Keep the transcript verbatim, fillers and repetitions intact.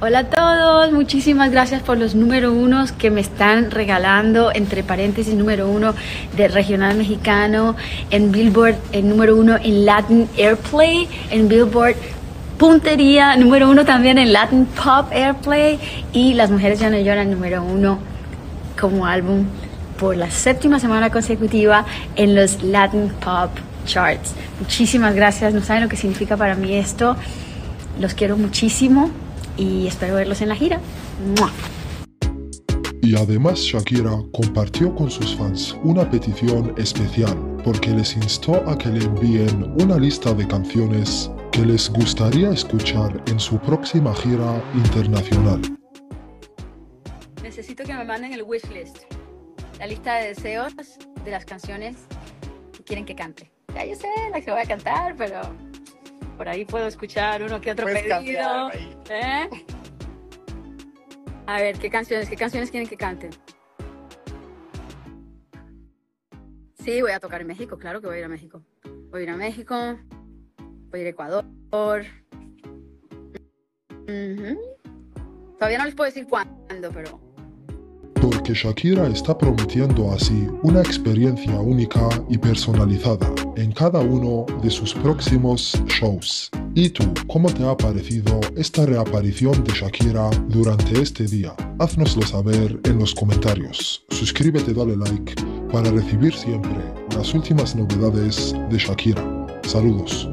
Hola a todos, muchísimas gracias por los número unos que me están regalando, entre paréntesis, número uno de regional mexicano, en Billboard, el número uno en Latin Airplay, en Billboard Puntería, número uno también en Latin Pop Airplay, y Las Mujeres Ya No Lloran, número uno como álbum por la séptima semana consecutiva en los Latin Pop Charts. Muchísimas gracias, no saben lo que significa para mí esto, los quiero muchísimo y espero verlos en la gira. ¡Mua! Y además Shakira compartió con sus fans una petición especial porque les instó a que le envíen una lista de canciones que les gustaría escuchar en su próxima gira internacional. Necesito que me manden el wishlist, la lista de deseos de las canciones que quieren que cante. Ya yo sé la que voy a cantar, pero por ahí puedo escuchar uno que otro pedido. ¿Eh? A ver, ¿qué canciones? ¿Qué canciones quieren que canten? Sí, voy a tocar en México, claro que voy a ir a México. Voy a ir a México, voy a ir a Ecuador. Uh-huh. Todavía no les puedo decir cuándo, pero... Porque Shakira está prometiendo así una experiencia única y personalizada en cada uno de sus próximos shows. ¿Y tú, cómo te ha parecido esta reaparición de Shakira durante este día? Haznoslo saber en los comentarios. Suscríbete, dale like para recibir siempre las últimas novedades de Shakira. Saludos.